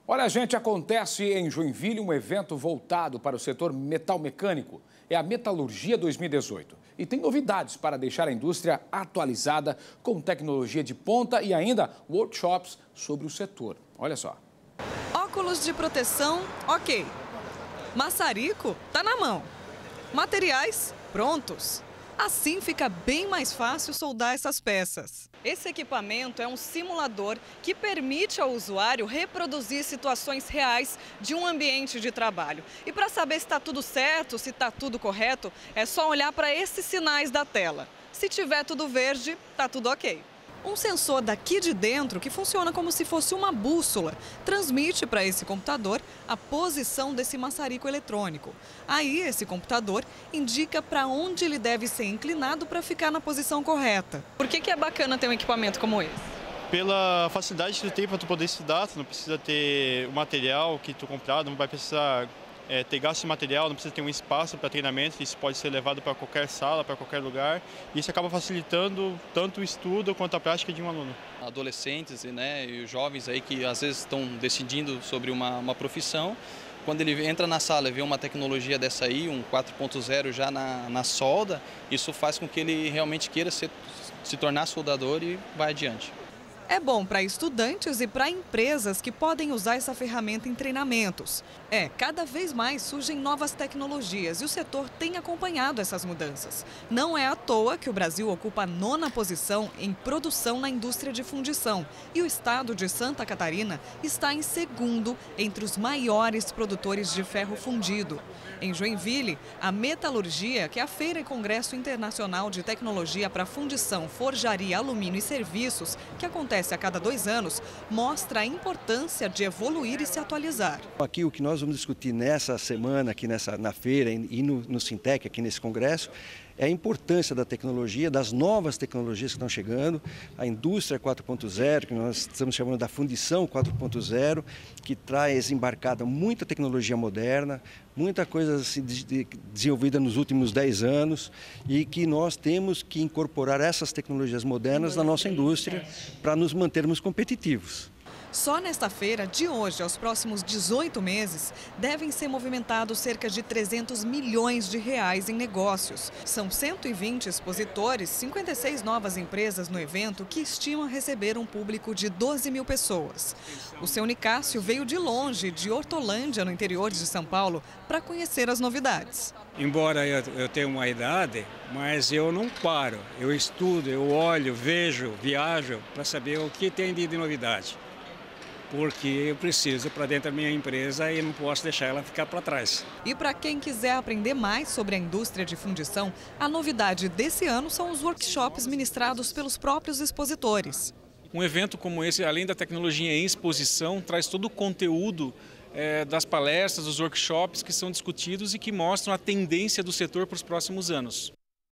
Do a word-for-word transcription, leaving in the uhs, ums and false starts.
Olha, gente, acontece em Joinville um evento voltado para o setor metal mecânico. É a Metalurgia dois mil e dezoito. E tem novidades para deixar a indústria atualizada com tecnologia de ponta e ainda workshops sobre o setor. Olha só. Óculos de proteção, ok. Maçarico, tá na mão. Materiais, prontos. Assim fica bem mais fácil soldar essas peças. Esse equipamento é um simulador que permite ao usuário reproduzir situações reais de um ambiente de trabalho. E para saber se está tudo certo, se está tudo correto, é só olhar para esses sinais da tela. Se tiver tudo verde, está tudo ok. Um sensor daqui de dentro, que funciona como se fosse uma bússola, transmite para esse computador a posição desse maçarico eletrônico. Aí, esse computador indica para onde ele deve ser inclinado para ficar na posição correta. Por que que é bacana ter um equipamento como esse? Pela facilidade que tu tem para tu poder estudar, tu não precisa ter o material que tu comprar, não vai precisar é, ter gasto de material, não precisa ter um espaço para treinamento, isso pode ser levado para qualquer sala, para qualquer lugar. E isso acaba facilitando tanto o estudo quanto a prática de um aluno. Adolescentes, né, e jovens aí que às vezes estão decidindo sobre uma, uma profissão, quando ele entra na sala e vê uma tecnologia dessa aí, um quatro ponto zero já na, na solda, isso faz com que ele realmente queira ser, se tornar soldador e vai adiante. É bom para estudantes e para empresas que podem usar essa ferramenta em treinamentos. É, cada vez mais surgem novas tecnologias e o setor tem acompanhado essas mudanças. Não é à toa que o Brasil ocupa a nona posição em produção na indústria de fundição e o estado de Santa Catarina está em segundo entre os maiores produtores de ferro fundido. Em Joinville, a Metalurgia, que é a Feira e Congresso Internacional de Tecnologia para Fundição, Forjaria, Alumínio e Serviços, que acontece a cada dois anos, mostra a importância de evoluir e se atualizar. Aqui o que nós vamos discutir nessa semana, aqui nessa, na feira e no, no Sintec, aqui nesse congresso, é a importância da tecnologia, das novas tecnologias que estão chegando, a indústria quatro ponto zero, que nós estamos chamando da fundição quatro ponto zero, que traz embarcada muita tecnologia moderna, muita coisa assim, de, de, desenvolvida nos últimos dez anos e que nós temos que incorporar essas tecnologias modernas na nossa indústria para nos mantermos competitivos. Só nesta feira, de hoje aos próximos dezoito meses, devem ser movimentados cerca de trezentos milhões de reais em negócios. São cento e vinte expositores, cinquenta e seis novas empresas no evento que estimam receber um público de doze mil pessoas. O seu Nicásio veio de longe, de Hortolândia, no interior de São Paulo, para conhecer as novidades. Embora eu, eu tenha uma idade, mas eu não paro. Eu estudo, eu olho, vejo, viajo para saber o que tem de novidade. Porque eu preciso para dentro da minha empresa e não posso deixar ela ficar para trás. E para quem quiser aprender mais sobre a indústria de fundição, a novidade desse ano são os workshops ministrados pelos próprios expositores. Um evento como esse, além da tecnologia em exposição, traz todo o conteúdo é, das palestras, dos workshops que são discutidos e que mostram a tendência do setor para os próximos anos.